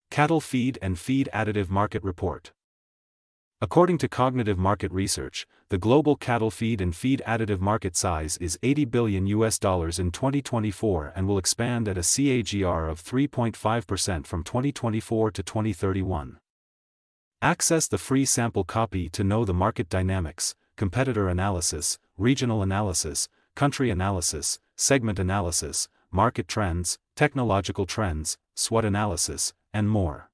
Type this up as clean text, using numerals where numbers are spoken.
Cattle Feed and Feed Additive Market Report. According to Cognitive Market Research, the global cattle feed and feed additive market size is $80 billion in 2024 and will expand at a CAGR of 3.5% from 2024 to 2031. Access the free sample copy to know the market dynamics, competitor analysis, regional analysis, country analysis, segment analysis, market trends, technological trends, SWOT analysis, and more.